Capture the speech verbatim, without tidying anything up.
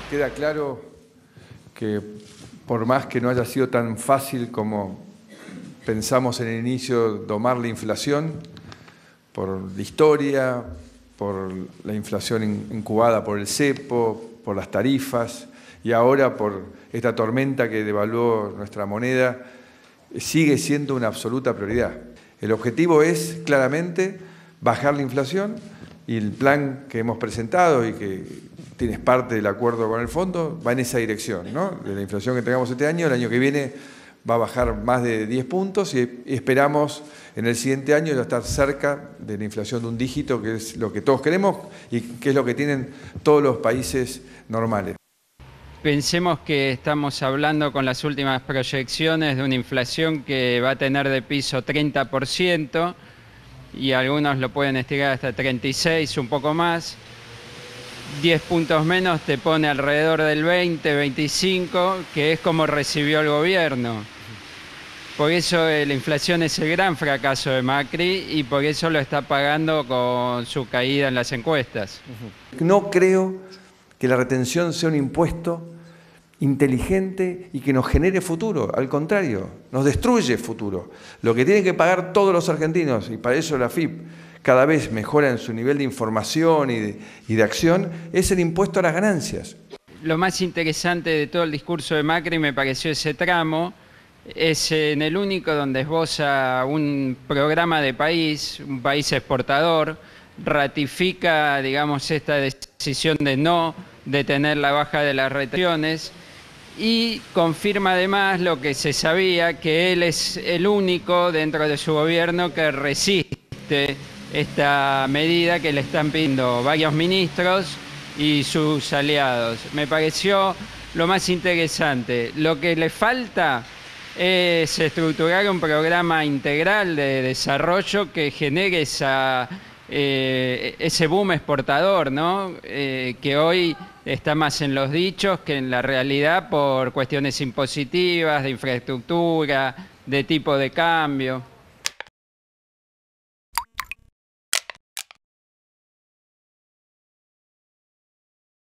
Queda claro que por más que no haya sido tan fácil como pensamos en el inicio domar la inflación, por la historia, por la inflación incubada por el cepo, por las tarifas y ahora por esta tormenta que devaluó nuestra moneda, sigue siendo una absoluta prioridad. El objetivo es claramente bajar la inflación y el plan que hemos presentado y que tienes parte del acuerdo con el fondo va en esa dirección, ¿no? De la inflación que tengamos este año, el año que viene va a bajar más de diez puntos y esperamos en el siguiente año ya estar cerca de la inflación de un dígito, que es lo que todos queremos y que es lo que tienen todos los países normales. Pensemos que estamos hablando con las últimas proyecciones de una inflación que va a tener de piso treinta por ciento y algunos lo pueden estirar hasta treinta y seis, un poco más. diez puntos menos te pone alrededor del veinte, veinticinco, que es como recibió el gobierno. Por eso la inflación es el gran fracaso de Macri y por eso lo está pagando con su caída en las encuestas. No creo que la retención sea un impuesto inteligente y que nos genere futuro. Al contrario, nos destruye futuro. Lo que tienen que pagar todos los argentinos, y para eso la F I P cada vez mejora en su nivel de información y de, y de acción, es el impuesto a las ganancias. Lo más interesante de todo el discurso de Macri me pareció ese tramo, es en el único donde esboza un programa de país, un país exportador, ratifica, digamos, esta decisión de no detener la baja de las retenciones y confirma además lo que se sabía, que él es el único dentro de su gobierno que resiste esta medida que le están pidiendo varios ministros y sus aliados. Me pareció lo más interesante. Lo que le falta es estructurar un programa integral de desarrollo que genere esa, eh, ese boom exportador, ¿no? Eh, que hoy está más en los dichos que en la realidad por cuestiones impositivas, de infraestructura, de tipo de cambio.